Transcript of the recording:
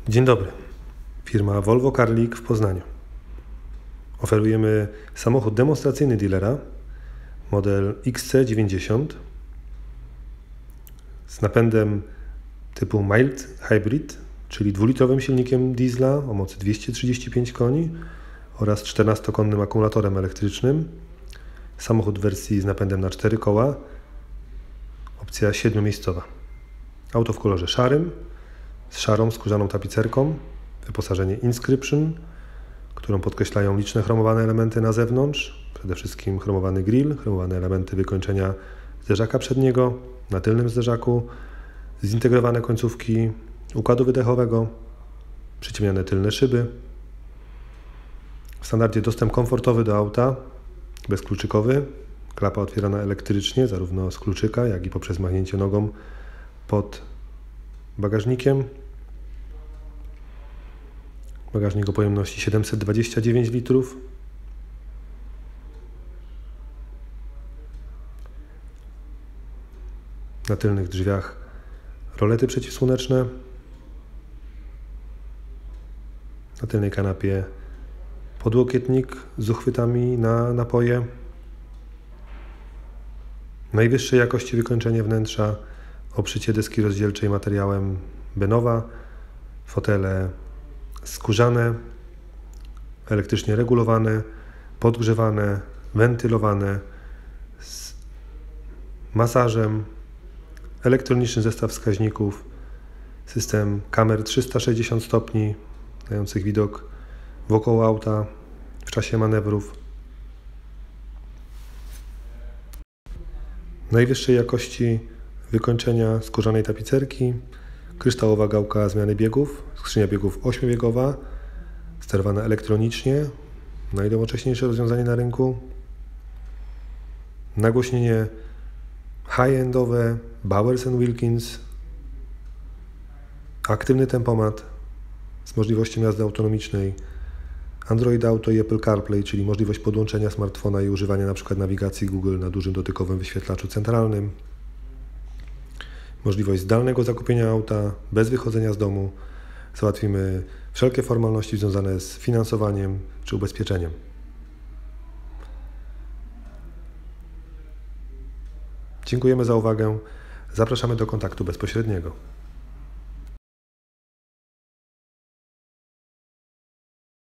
Dzień dobry. Firma Volvo Carlik w Poznaniu. Oferujemy samochód demonstracyjny dealera, model XC90 z napędem typu mild hybrid, czyli dwulitrowym silnikiem diesla o mocy 235 koni oraz 14-konnym akumulatorem elektrycznym. Samochód w wersji z napędem na 4 koła, opcja 7-miejscowa. Auto w kolorze szarym, z szarą skórzaną tapicerką, wyposażenie Inscription, którą podkreślają liczne chromowane elementy na zewnątrz, przede wszystkim chromowany grill, chromowane elementy wykończenia zderzaka przedniego, na tylnym zderzaku, zintegrowane końcówki układu wydechowego, przyciemniane tylne szyby. W standardzie dostęp komfortowy do auta, bezkluczykowy, klapa otwierana elektrycznie, zarówno z kluczyka, jak i poprzez machnięcie nogą pod bagażnikiem. Bagażnik o pojemności 729 litrów. Na tylnych drzwiach rolety przeciwsłoneczne. Na tylnej kanapie podłokietnik z uchwytami na napoje. Najwyższej jakości wykończenie wnętrza, obszycie deski rozdzielczej materiałem Benowa, fotele skórzane, elektrycznie regulowane, podgrzewane, wentylowane, z masażem, elektroniczny zestaw wskaźników, system kamer 360 stopni, dających widok wokoło auta w czasie manewrów. Najwyższej jakości wykończenia skórzanej tapicerki, kryształowa gałka zmiany biegów, skrzynia biegów 8-biegowa, sterowana elektronicznie, najnowocześniejsze rozwiązanie na rynku, nagłośnienie high-endowe Bowers & Wilkins, aktywny tempomat z możliwością jazdy autonomicznej, Android Auto i Apple CarPlay, czyli możliwość podłączenia smartfona i używania np. nawigacji Google na dużym dotykowym wyświetlaczu centralnym, możliwość zdalnego zakupienia auta bez wychodzenia z domu. Załatwimy wszelkie formalności związane z finansowaniem czy ubezpieczeniem. Dziękujemy za uwagę. Zapraszamy do kontaktu bezpośredniego.